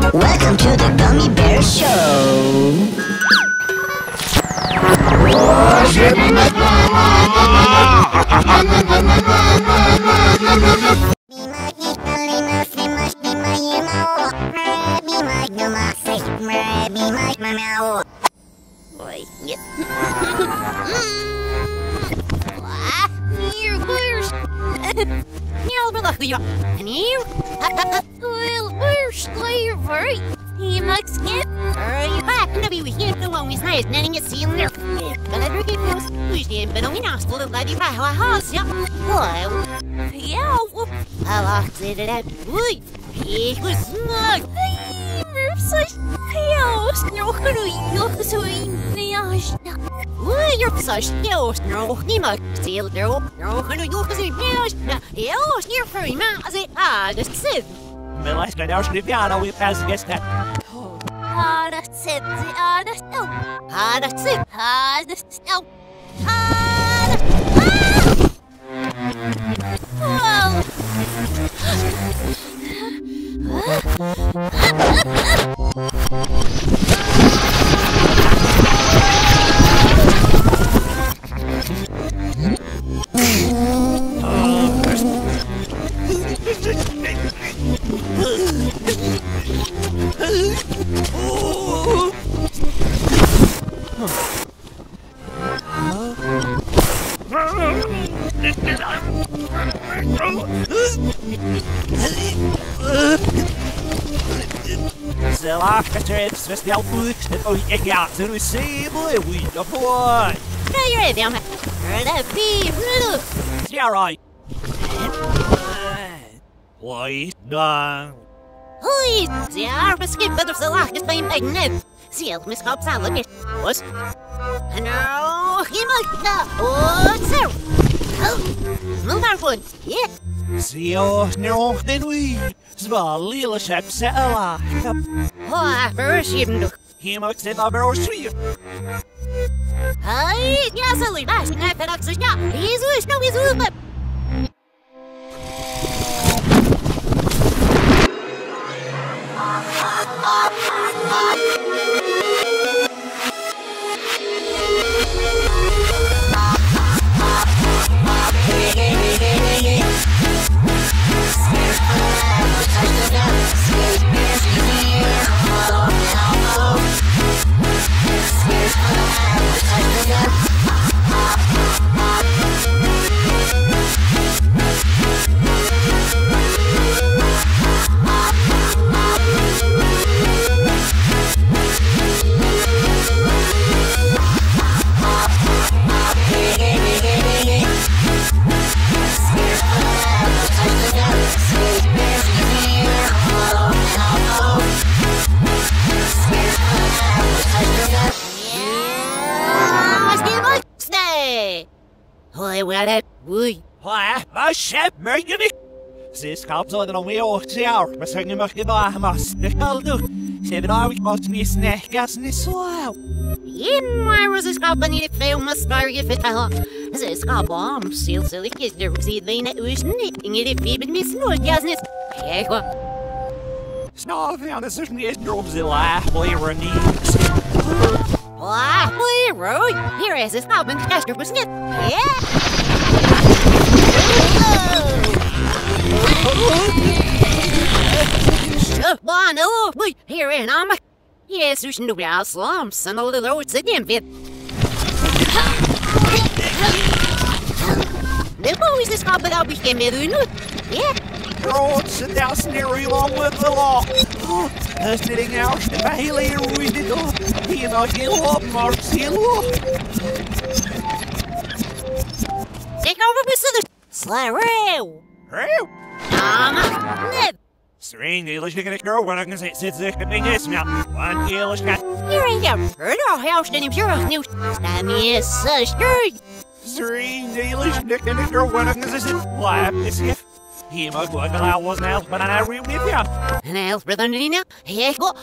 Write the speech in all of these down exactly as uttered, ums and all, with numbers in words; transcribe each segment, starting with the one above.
Welcome to the Gummy Bear Show. Oi, yeah. Here, where's Neil Belokia? And here, well, where's Slayer? Right? He must get. Are you back to be with him? The one with nice netting at sea in there. But I forget those. We did, but only now, still the lady by our house, yeah. Well, yeah, I lost it at Oi, it was smug. I'm such chaos. No, you're so chaos. Oi, you're such chaos. No, you must still do. No, you're so chaos. Chaos, you're very much. Ah, the Sid. Men let's go down to the piano. We pass against that. Ah, the Sid. Ah, the Sid. Ah, the Sid. Ah, the Sid. Ah, the Whoa. The last trip was the outlook that we got to receive. We the boy. No, you're right, damn it. That be little. Yeah, right. Why done? Oi, the arm skip better the last is being made net. See, Miss Hobbs, I look at what? No, he might not. Oh, sir. Oh, move our foot. Yeah. See, oh, no, then we. Small little chap set a lot. Oh, first you do. He must have a barrel street. Hey, yes, I leave us. I fed up the shop. He's wish, no, he's over. Oi, what a boy. Why, my ship, Mercury. This comes on the way over the hour. My second must give a mass. The caldo. Seven hours must be a snack gas in the soil. In my was a company to fail must bury if it fell. This car bomb still silly kids. There was even it was knitting it if even miss no gasness. Yeah, what? Snow found the certainly is droves the laugh boy needs. Ah, boy, road. Here is this album caster was knit. Yeah. One, oh, boy, here in Amma. Yes, we should do our slums and all the roads again, fit. The boys is not without became it, yeah. Roads and down scenario along with the law. Sitting out the Bailey we did not. He not heal up, Mark's heal up. Take over with the Slarow. Real? Amma, Ned. Serene, the English can girl when I can say sits there being this now. One English cat. Here I am. Heard our house and if you're a new. That is such good. Serene, the English can girl when I can say sit. Laugh this gift. He must work allow was an elf, but I real with you. An elf, brother Nina? Here go.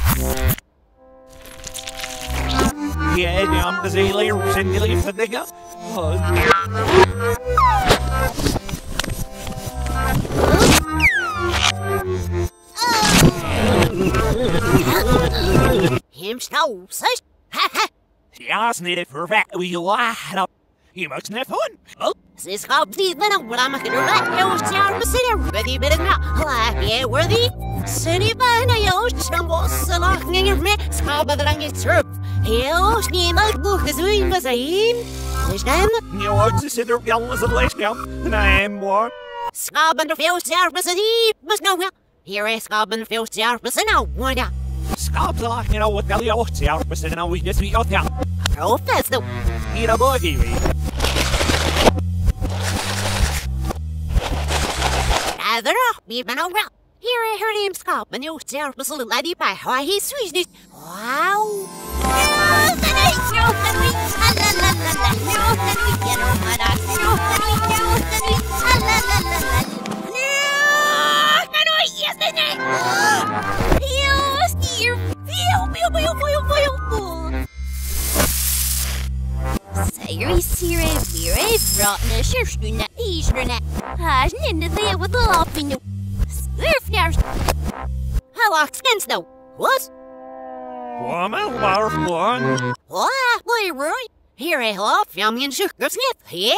Yeah, I'm the Zaylee, send you leave the digger. Him so such. Ha ha. Jag snittet för väck och jag är You must have fun. Oh. This complete little what I'm gonna let you sound the city ready bit now. Happy worthy. City by the ocean was along in your mix. How about the longest trip? He'll scheme like book as we was a him. This time, you want to sit there young as a place now, and I am one. Scob and the field service and he must know well. Here is Scob and the field service and now one out. Scob's like, you know what the old service and now we just be out there. Professor. Eat a boogie. Rather off, we've been around. Here I heard him Scob and you service a little lady by how he sweetened. Wow. Säger ser vi bra kyrkstuna isruna. Här nände det var det upp nu. Surfnärs. Hallå, skans då. What? Woman, barf one. What? Leroy? Here I love yummy and sugar snip. Yeah?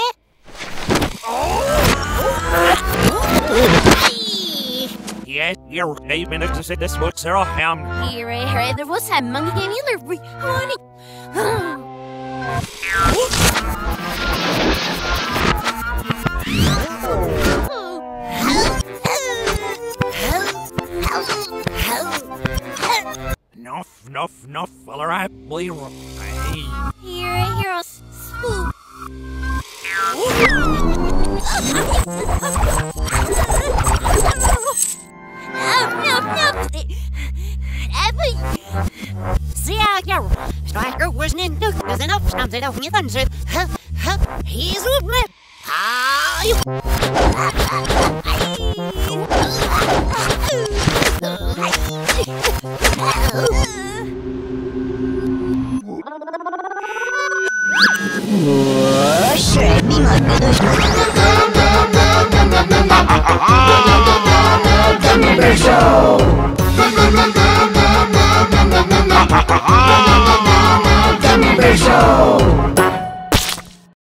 Yes, you're eight minutes to sit this what's there off him. Here I heard there was some monkey game delivery. Honey. Nuff, nuff, nuff, feller, I believe. Here I hear us swoop. No, no, no. See how you Striker wasn't in the there's enough something of your thunder. He's with me. Ah, you. Shreddy, my